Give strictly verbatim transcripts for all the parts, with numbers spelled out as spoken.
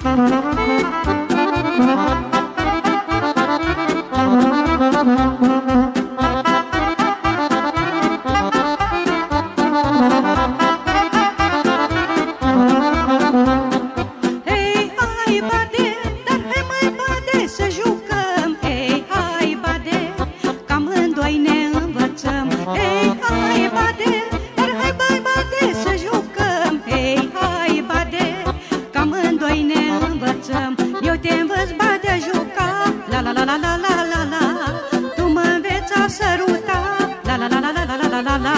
Eu te învăț, bate, a juca, la la la la la la la la. Tu mă înveți a săruta, la la la la la la la la la.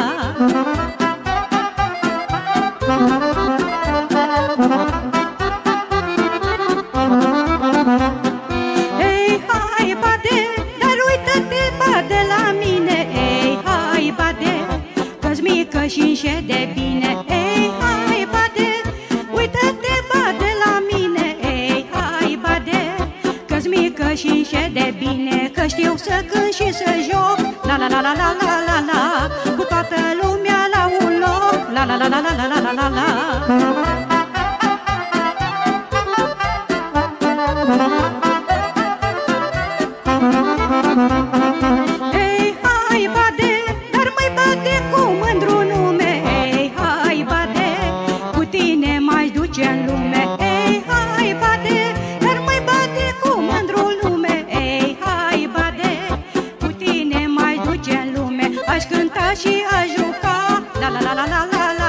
Ei, hai, bate, dar uită-te, bate la mine. Ei, hai, bate, că-s mică și-mi șede bine. Ei, hai, bate, uită-te, bate la mine. Ei, hai, bate, că-s mică și-mi șede bine. Că știu să cânt și să joc, la la la la la la la la, cu toată lumea la un loc, la la la la la la la la la. Ei, hai, bate, dar mai bate cu mândru nume. Ei, hai, bate, cu tine mai duce în lume. Ei, hai, bate, dar mai bate cu mândru nume. Ei, hai, bate, cu tine mai duce în lume. Aș cânta și aș juca, la la la la la la la.